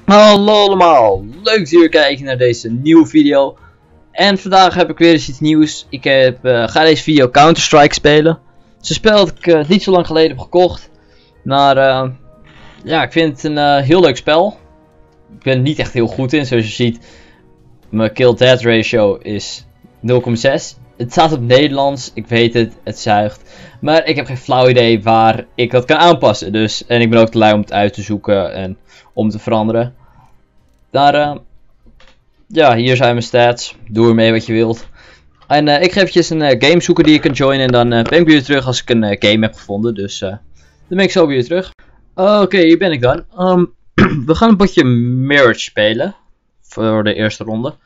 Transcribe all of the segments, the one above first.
Hallo allemaal, leuk dat jullie kijken naar deze nieuwe video. En vandaag heb ik weer eens iets nieuws. Ik ga deze video Counter-Strike spelen. Het is een spel dat ik niet zo lang geleden heb gekocht. Maar ja, ik vind het een heel leuk spel. Ik ben er niet echt heel goed in, zoals je ziet. Mijn kill-death ratio is 0,6. Het staat op Nederlands, ik weet het, het zuigt. Maar ik heb geen flauw idee waar ik dat kan aanpassen. Dus, en ik ben ook te lui om het uit te zoeken en om te veranderen. Daar, ja, hier zijn mijn stats. Doe ermee wat je wilt. En ik ga eventjes een game zoeken die ik kan joinen. En dan ben ik weer jullie terug als ik een game heb gevonden. Dus dan ben ik zo weer jullie terug. Oké, hier ben ik dan. We gaan een potje Mirage spelen. Voor de eerste ronde.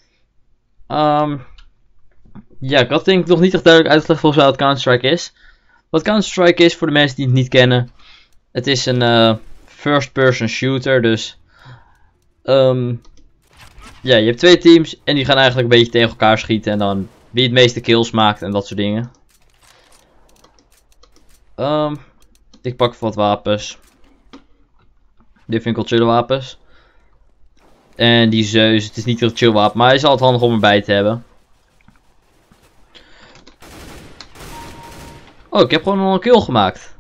Ja, ik had denk ik nog niet echt duidelijk uitgelegd volgens mij wat Counter-Strike is. Wat Counter-Strike is, voor de mensen die het niet kennen. Het is een first-person shooter, dus... ja, je hebt twee teams en die gaan eigenlijk een beetje tegen elkaar schieten. En dan wie het meeste kills maakt en dat soort dingen. Ik pak wat wapens. Dit vind ik wel chill wapens. En die Zeus, het is niet heel chill wapen, maar hij is altijd handig om erbij te hebben. Oh, ik heb gewoon al een kill gemaakt.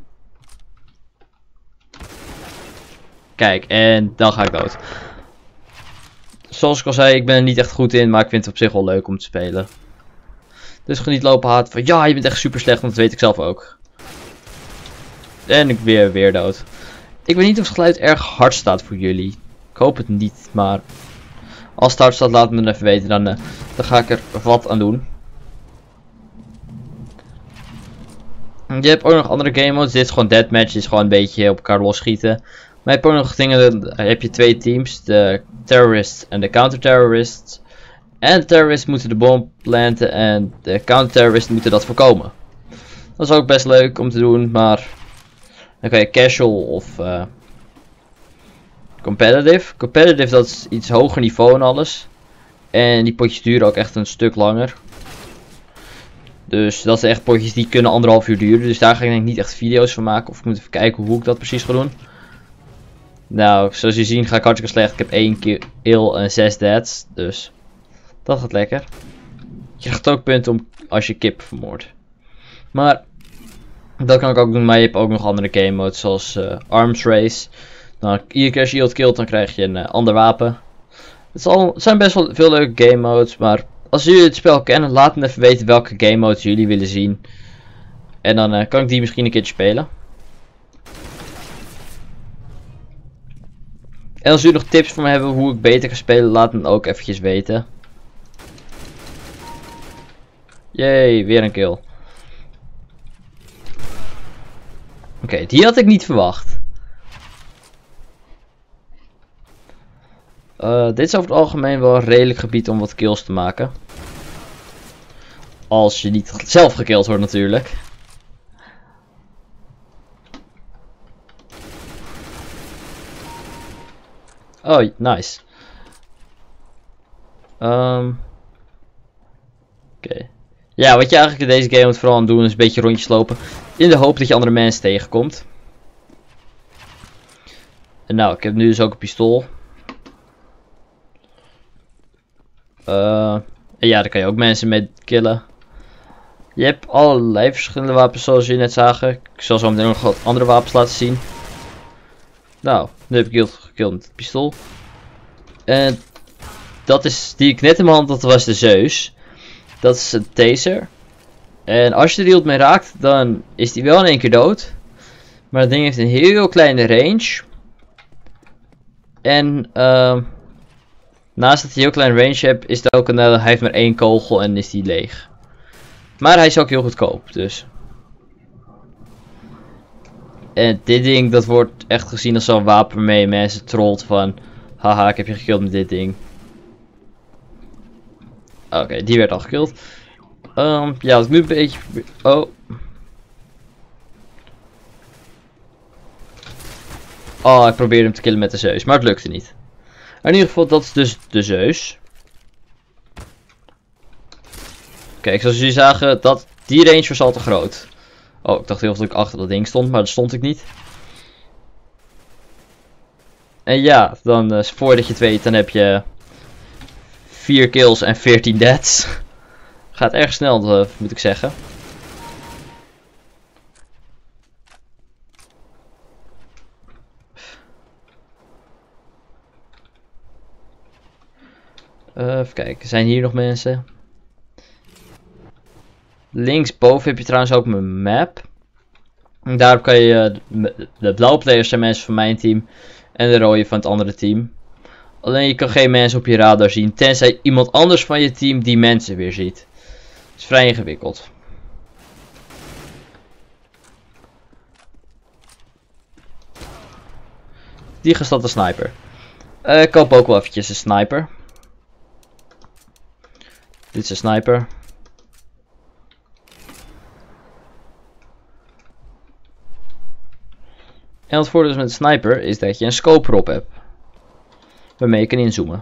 Kijk, en dan ga ik dood. Zoals ik al zei, ik ben er niet echt goed in, maar ik vind het op zich wel leuk om te spelen. Dus ga niet lopen haten van, ja, je bent echt super slecht, want dat weet ik zelf ook. En ik ben weer dood. Ik weet niet of het geluid erg hard staat voor jullie. Ik hoop het niet, maar als het hard staat, laat me dan even weten, dan ga ik er wat aan doen. Je hebt ook nog andere game modes. Dit is gewoon deathmatch, dit is gewoon een beetje op elkaar losschieten. Maar je hebt ook nog dingen, dan heb je twee teams, de terrorists en de counter-terrorists. En de terrorists moeten de bom planten en de counter-terrorists moeten dat voorkomen. Dat is ook best leuk om te doen, maar dan kan je casual of competitive. Competitive, dat is iets hoger niveau en alles. En die potjes duren ook echt een stuk langer. Dus dat zijn echt potjes die kunnen 1,5 uur duren. Dus daar ga ik denk ik niet echt video's van maken. Of ik moet even kijken hoe ik dat precies ga doen. Nou, zoals je ziet ga ik hartstikke slecht. Ik heb 1 kill en 6 deaths. Dus dat gaat lekker. Je krijgt ook punten als je kip vermoordt. Maar dat kan ik ook doen. Maar je hebt ook nog andere game modes zoals Arms Race. Nou, iedere keer als je iemand killt dan krijg je een ander wapen. Het zijn best wel veel leuke game modes. Maar als jullie het spel kennen, laat me even weten welke game modes jullie willen zien. En dan kan ik die misschien een keertje spelen. En als jullie nog tips voor me hebben hoe ik beter kan spelen, laat me ook eventjes weten. Jee, weer een kill. Oké, die had ik niet verwacht. Dit is over het algemeen wel een redelijk gebied om wat kills te maken. Als je niet zelf gekillt wordt natuurlijk. Oh, nice. Oké. Ja, wat je eigenlijk in deze game moet vooral aan doen is een beetje rondjes lopen. In de hoop dat je andere mensen tegenkomt. En nou, ik heb nu dus ook een pistool. En ja, daar kan je ook mensen mee killen. Je hebt allerlei verschillende wapens zoals jullie net zagen. Ik zal zo meteen nog wat andere wapens laten zien. Nou, nu heb ik gekild met het pistool. En dat is die ik net in mijn hand had, was de Zeus. Dat is een taser. En als je er iemand mee raakt, dan is die wel in één keer dood. Maar dat ding heeft een heel kleine range. En naast dat hij een heel klein range heeft, is het ook hij heeft maar 1 kogel en is die leeg. Maar hij is ook heel goedkoop, dus. En dit ding, dat wordt echt gezien als zo'n wapen waarmee mensen trollt van... Haha, ik heb je gekild met dit ding. Oké, die werd al gekild. Ja, wat ik nu een beetje... Oh. Oh, ik probeerde hem te killen met de Zeus, maar het lukte niet. In ieder geval, dat is dus de Zeus. Kijk, zoals jullie zagen, die range was al te groot. Oh, ik dacht heel veel dat ik achter dat ding stond, maar dat stond ik niet. En ja, dan voordat je het weet, dan heb je 4 kills en 14 deaths. Gaat erg snel, moet ik zeggen. Even kijken, zijn hier nog mensen? Linksboven heb je trouwens ook mijn map. En daarop kan je, de blauwe players zijn mensen van mijn team en de rode van het andere team. Alleen je kan geen mensen op je radar zien, tenzij iemand anders van je team die mensen weer ziet. Het is vrij ingewikkeld. Die gast een sniper. Ik koop ook wel eventjes een sniper. Dit is een sniper. En het voordeel met een sniper is dat je een scope erop hebt. Waarmee je kan inzoomen.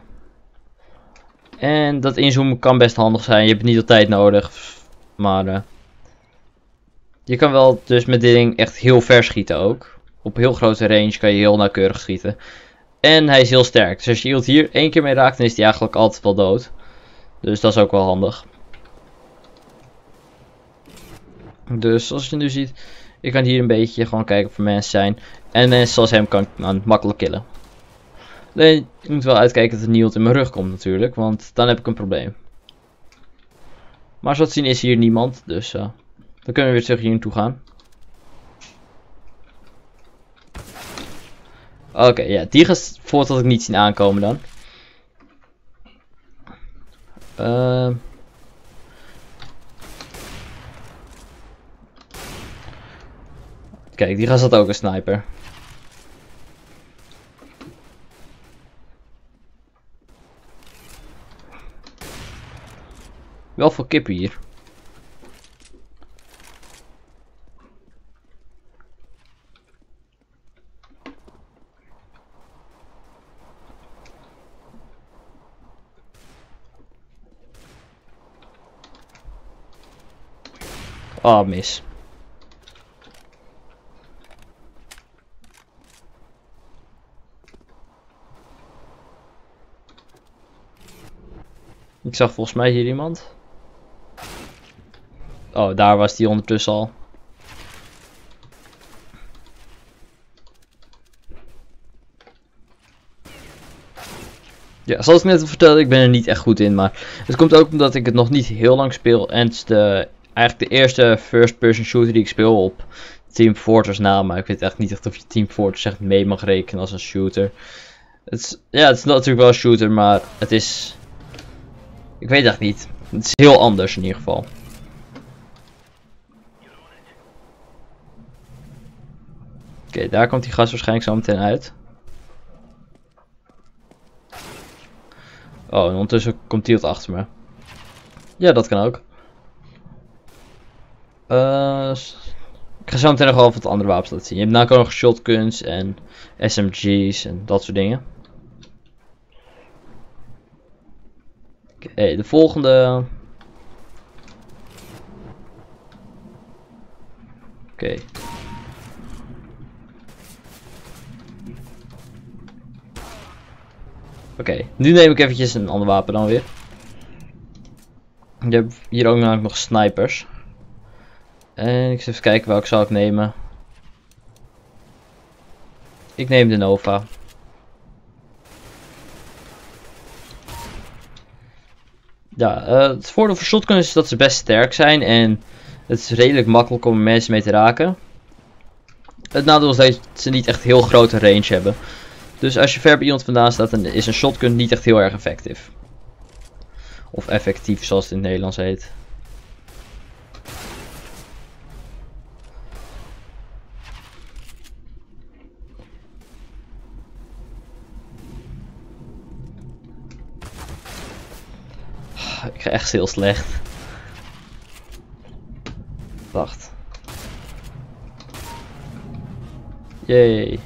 En dat inzoomen kan best handig zijn. Je hebt het niet altijd nodig. Maar je kan wel dus met dit ding echt heel ver schieten ook. Op heel grote range kan je heel nauwkeurig schieten. En hij is heel sterk. Dus als je iemand hier 1 keer mee raakt, dan is hij eigenlijk altijd wel dood. Dus dat is ook wel handig. Dus zoals je nu ziet, ik kan hier een beetje gewoon kijken of er mensen zijn. En mensen zoals hem kan ik dan makkelijk killen. Alleen, ik moet wel uitkijken dat er niemand in mijn rug komt natuurlijk, want dan heb ik een probleem. Maar zoals te zien is hier niemand, dus dan kunnen we weer terug hier naartoe gaan. Oké, ja, die gaat voort dat ik niet zien aankomen dan. Kijk, die gast had ook een sniper. Wel veel kippen hier. Oh, mis. Ik zag volgens mij hier iemand. Oh, daar was die ondertussen al. Ja, zoals ik net al vertelde, ik ben er niet echt goed in, maar het komt ook omdat ik het nog niet heel lang speel. En het is eigenlijk de eerste first-person shooter die ik speel op Team Fortress na, maar ik weet echt niet echt of je Team Fortress echt mee mag rekenen als een shooter. Het is natuurlijk wel een shooter, maar het is... Ik weet echt niet. Het is heel anders in ieder geval. Oké, daar komt die gast waarschijnlijk zo meteen uit. Oh, en ondertussen komt hij wat achter me. Ja, dat kan ook. Ik ga zo meteen nog wel wat andere wapens laten zien. Je hebt nou ook nog shotguns en SMG's en dat soort dingen. Oké, de volgende. Oké. Oké, nu neem ik eventjes een ander wapen dan weer. Je hebt hier ook nog snipers. En ik zal even kijken welke zal ik nemen. Ik neem de Nova. Ja, het voordeel voor shotgun is dat ze best sterk zijn en het is redelijk makkelijk om mensen mee te raken. Het nadeel is dat ze niet echt heel grote range hebben. Dus als je ver bij iemand vandaan staat, dan is een shotgun niet echt heel erg effectief. Of effectief, zoals het in het Nederlands heet. Ik ga echt heel slecht. Wacht. Yay.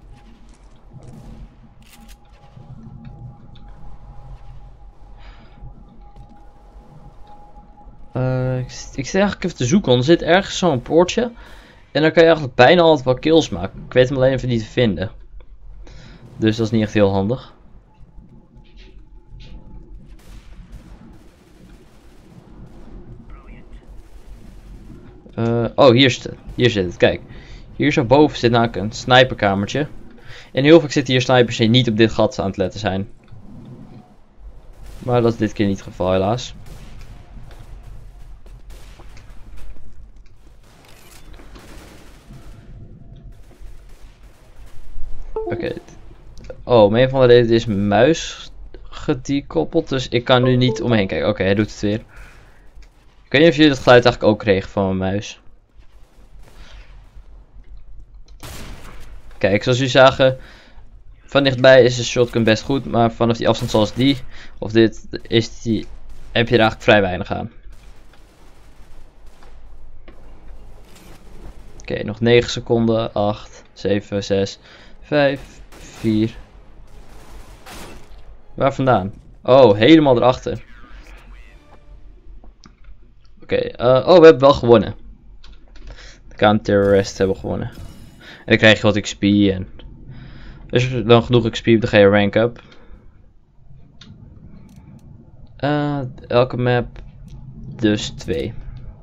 Ik zit eigenlijk even te zoeken, want er zit ergens zo'n poortje. En dan kan je eigenlijk bijna altijd wel kills maken. Ik weet hem alleen even niet te vinden. Dus dat is niet echt heel handig. Oh, hier zit het. Kijk. Hier zo boven zit namelijk een sniperkamertje. En heel vaak zitten hier snipers die niet op dit gat aan het letten zijn. Maar dat is dit keer niet het geval, helaas. Oké. Oh, om een van de reden is mijn muis gedekoppeld. Dus ik kan nu niet omheen kijken. Oké, hij doet het weer. Ik weet niet of jullie dat geluid eigenlijk ook kregen van mijn muis. Kijk, zoals jullie zagen, van dichtbij is de shotgun best goed, maar vanaf die afstand zoals die, of dit, heb je er eigenlijk vrij weinig aan. Oké, nog 9 seconden, 8, 7, 6, 5, 4. Waar vandaan? Oh, helemaal erachter. Oké, oh, we hebben wel gewonnen. De counter-terrorists hebben gewonnen. En dan krijg je wat XP en... Als je dan genoeg XP hebt, dan ga je rank up. Elke map dus 2.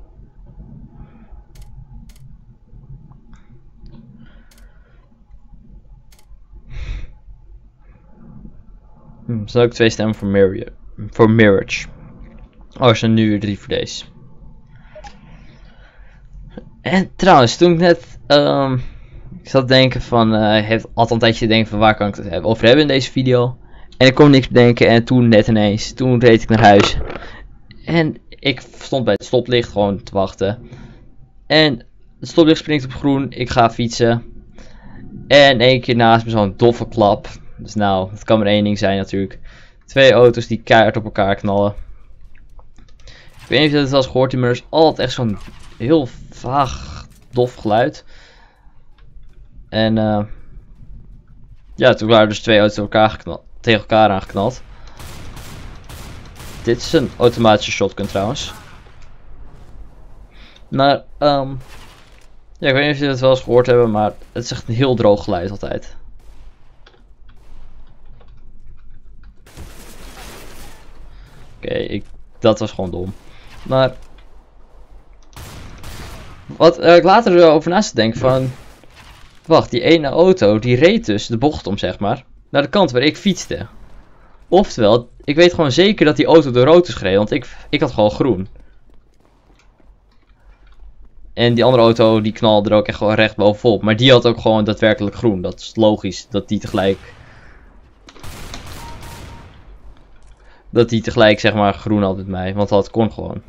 Zal ik 2 stemmen voor Mirage. Oh, er zijn nu 3 voor deze. En trouwens, toen ik net... ik zat te denken van... ik heb altijd een tijdje te denken van waar kan ik het over hebben in deze video. En ik kon niks bedenken en toen net ineens. Toen reed ik naar huis. En ik stond bij het stoplicht gewoon te wachten. En het stoplicht springt op groen. Ik ga fietsen. En 1 keer naast me zo'n doffe klap. Dus nou, het kan maar 1 ding zijn natuurlijk. 2 auto's die keihard op elkaar knallen. Ik weet niet of je dat wel eens gehoord hebt, maar er is altijd echt zo'n heel vaag dof geluid. En ja, toen waren dus 2 auto's tegen elkaar aangeknald. Dit is een automatische shotgun trouwens. Maar ja, ik weet niet of jullie het wel eens gehoord hebben, maar het is echt een heel droog geluid altijd. Oké, dat was gewoon dom. Maar wat ik later over naast te denken van... Wacht, die ene auto die reed dus de bocht om, zeg maar, naar de kant waar ik fietste. Oftewel, ik weet gewoon zeker dat die auto door rood is gereden, want ik had gewoon groen. En die andere auto die knalde er ook echt gewoon recht bovenop. Maar die had ook gewoon daadwerkelijk groen. Dat is logisch dat die tegelijk zeg maar groen had met mij. Want dat kon gewoon.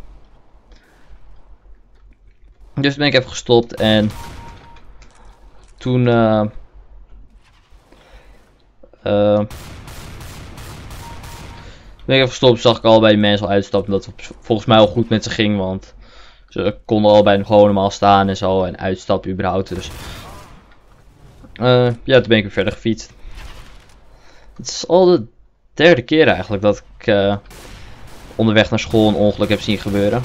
Dus ben ik even gestopt en toen ben ik even gestopt, zag ik allebei die mensen al uitstappen. Dat het volgens mij al goed met ze ging, want ze konden allebei gewoon normaal staan en zo en uitstappen überhaupt. Dus ja, toen ben ik weer verder gefietst. Het is al de 3e keer eigenlijk dat ik onderweg naar school een ongeluk heb zien gebeuren.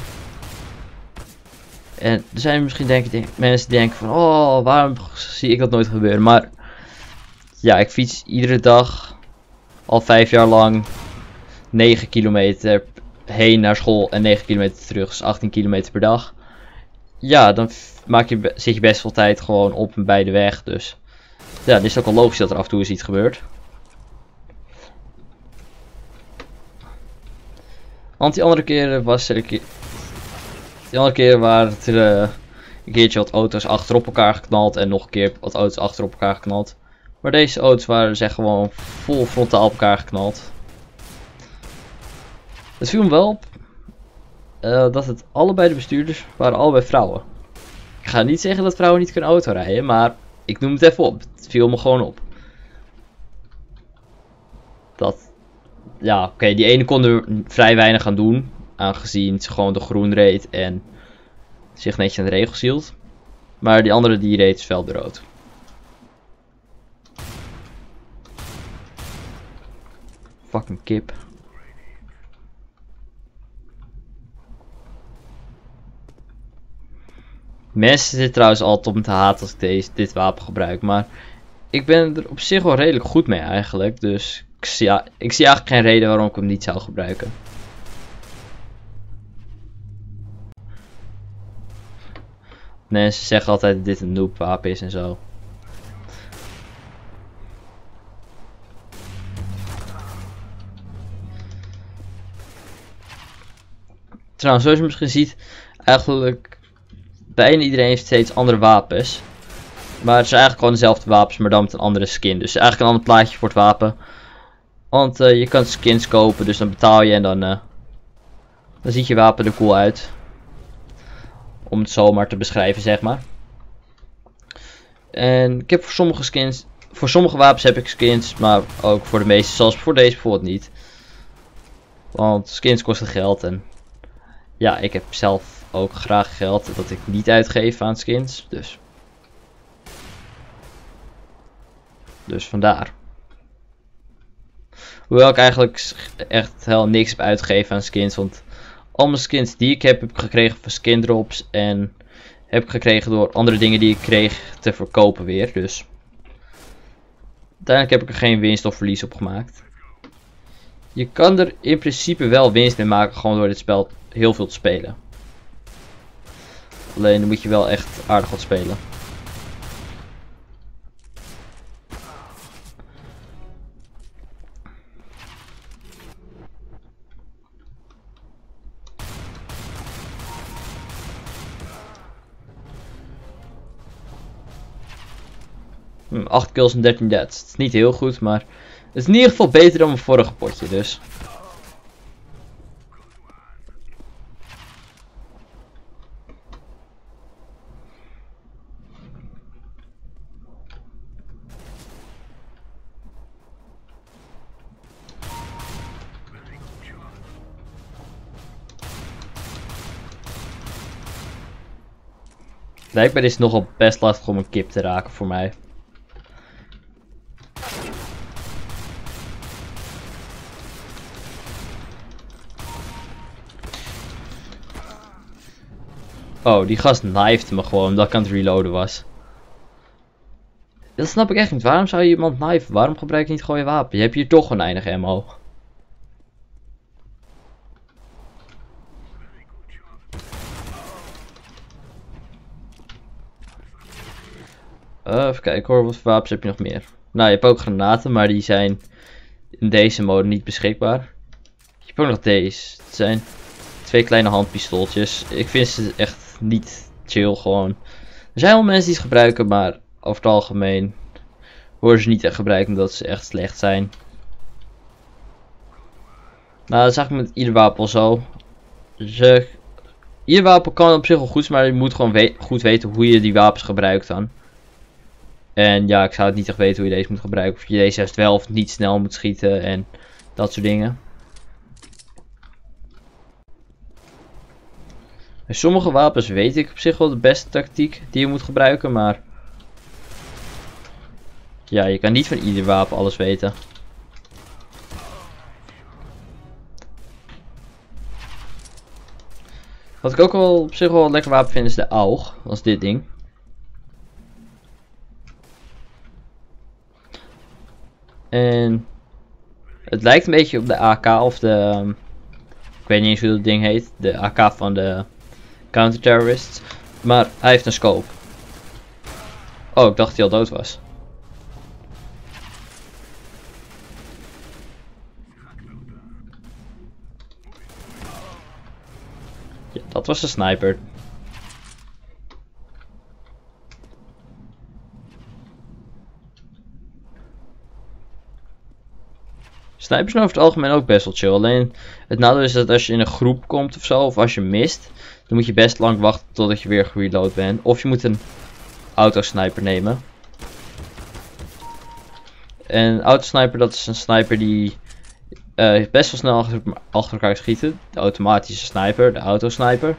En er zijn misschien mensen die denken van, oh, waarom zie ik dat nooit gebeuren? Maar ja, ik fiets iedere dag al 5 jaar lang 9 kilometer heen naar school en 9 kilometer terug, dus 18 kilometer per dag. Ja, dan zit je best veel tijd gewoon op en bij de weg, dus ja, dan is het ook wel logisch dat er af en toe eens iets gebeurt. Want die andere keren waren het er een keertje wat auto's achterop elkaar geknald en nog een keer wat auto's achterop elkaar geknald. Maar deze auto's waren dus echt gewoon vol frontaal op elkaar geknald. Het viel me wel op dat het allebei de bestuurders waren allebei vrouwen. Ik ga niet zeggen dat vrouwen niet kunnen autorijden, maar ik noem het even op. Het viel me gewoon op. Ja, oké, die ene kon er vrij weinig aan doen, aangezien ze gewoon de groen reed en zich netjes aan de regels hield. Maar die andere die reed fel de rood. Fucking kip. Mensen zitten trouwens altijd op me te haten als ik dit wapen gebruik, maar ik ben er op zich wel redelijk goed mee eigenlijk. Dus ik zie eigenlijk geen reden waarom ik hem niet zou gebruiken. Mensen zeggen altijd dat dit een noob wapen is en zo. Trouwens, zoals je misschien ziet, eigenlijk bijna iedereen heeft steeds andere wapens. Maar het zijn eigenlijk gewoon dezelfde wapens, maar dan met een andere skin. Dus eigenlijk een ander plaatje voor het wapen. Want je kan skins kopen, dus dan betaal je en dan ziet je wapen er cool uit. Om het zomaar te beschrijven, zeg maar. En ik heb voor sommige wapens heb ik skins, maar ook voor de meeste, zoals voor deze bijvoorbeeld niet. Want skins kosten geld en ja, ik heb zelf ook graag geld dat ik niet uitgeef aan skins, dus vandaar. Hoewel ik eigenlijk echt heel niks heb uitgegeven aan skins, want al mijn skins die ik heb ik gekregen van skin drops en heb ik gekregen door andere dingen die ik kreeg te verkopen weer, dus uiteindelijk heb ik er geen winst of verlies op gemaakt. Je kan er in principe wel winst mee maken gewoon door dit spel heel veel te spelen. Alleen dan moet je wel echt aardig wat spelen. Hm, 8 kills en 13 deaths. Het is niet heel goed, maar het is in ieder geval beter dan mijn vorige potje, dus. Blijkbaar is het nogal best lastig om een kip te raken voor mij. Oh, die gast knifed me gewoon omdat ik aan het reloaden was. Dat snap ik echt niet. Waarom zou je iemand knifen? Waarom gebruik je niet gewoon je wapen? Je hebt hier toch oneindig ammo. Even kijken hoor, wat voor wapens heb je nog meer? Nou, je hebt ook granaten, maar die zijn in deze mode niet beschikbaar. Je hebt ook nog deze. Het zijn 2 kleine handpistooltjes. Ik vind ze echt niet chill gewoon. Er zijn wel mensen die ze gebruiken, maar over het algemeen worden ze niet echt gebruikt omdat ze echt slecht zijn. Nou, dat is eigenlijk met ieder wapen wel zo. Ieder wapen kan op zich wel goed zijn, maar je moet gewoon goed weten hoe je die wapens gebruikt dan. En ja, ik zou het niet echt weten hoe je deze moet gebruiken. Of je deze juist wel of niet snel moet schieten en dat soort dingen. Bij sommige wapens weet ik op zich wel de beste tactiek die je moet gebruiken, maar ja, je kan niet van ieder wapen alles weten. Wat ik ook wel op zich wel een lekker wapen vind is de AUG, dat is dit ding. En het lijkt een beetje op de AK of de, ik weet niet eens hoe dat ding heet, de AK van de counter-terrorists. Maar hij heeft een scope. Oh, ik dacht dat hij al dood was. Ja, dat was de sniper. Snipers zijn over het algemeen ook best wel chill. Alleen het nadeel is dat als je in een groep komt of zo, of als je mist, dan moet je best lang wachten totdat je weer gereload bent. Of je moet een autosniper nemen. En een autosniper, dat is een sniper die best wel snel achter elkaar schieten. De automatische sniper, de autosniper.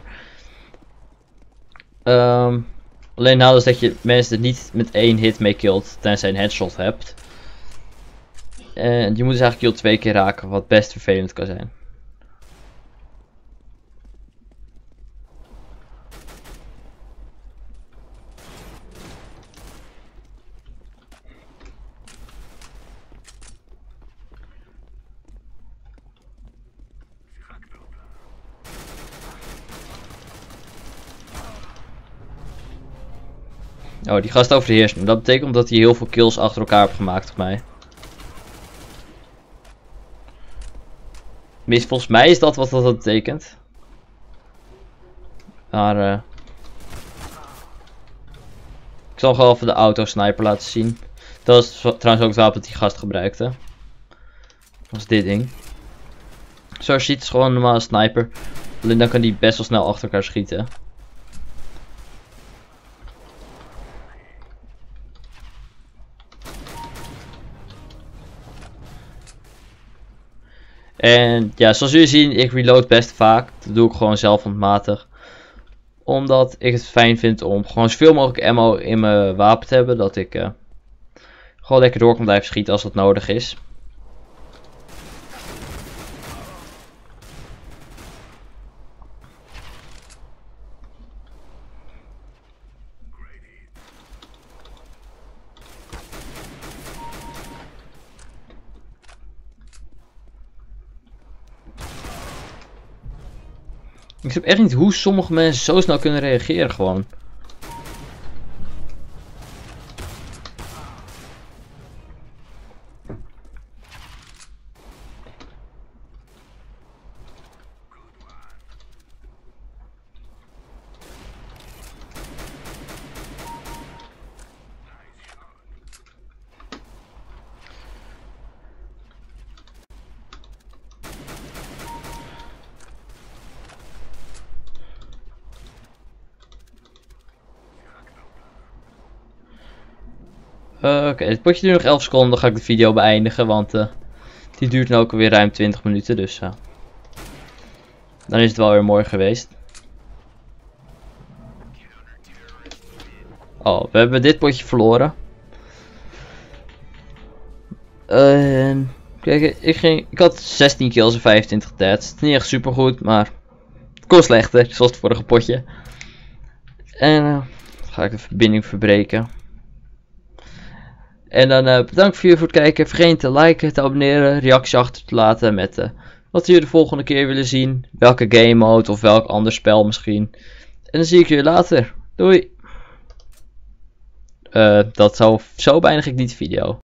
Alleen het nadeel is dat je mensen er niet met 1 hit mee killt, tenzij je een headshot hebt. En je moet dus eigenlijk kill 2 keer raken, wat best vervelend kan zijn. Oh, die gast overheerst me. Dat betekent dat hij heel veel kills achter elkaar heeft gemaakt op mij. Tenminste, volgens mij is dat wat dat betekent. Maar ik zal gewoon even de autosniper laten zien. Dat is trouwens ook het wapen dat die gast gebruikte. Dat is dit ding. Zoals je ziet, is gewoon een normale sniper. Alleen dan kan die best wel snel achter elkaar schieten. En ja, zoals jullie zien, ik reload best vaak. Dat doe ik gewoon zelf handmatig. Omdat ik het fijn vind om gewoon zoveel mogelijk ammo in mijn wapen te hebben. Dat ik gewoon lekker door kan blijven schieten als dat nodig is. Ik snap echt niet hoe sommige mensen zo snel kunnen reageren gewoon. Oké, het potje duurt nog 11 seconden, dan ga ik de video beëindigen, want die duurt nu ook alweer ruim 20 minuten, dus dan is het wel weer mooi geweest. Oh, we hebben dit potje verloren. Kijk, ik had 16 kills en 25 deaths. Niet echt super goed, maar het kon slechter, zoals het vorige potje. En dan ga ik de verbinding verbreken. En dan bedankt voor het kijken. Vergeet niet te liken, te abonneren, reacties achter te laten met wat jullie de volgende keer willen zien. Welke game mode of welk ander spel misschien. En dan zie ik jullie later. Doei! Zo beëindig ik niet de video.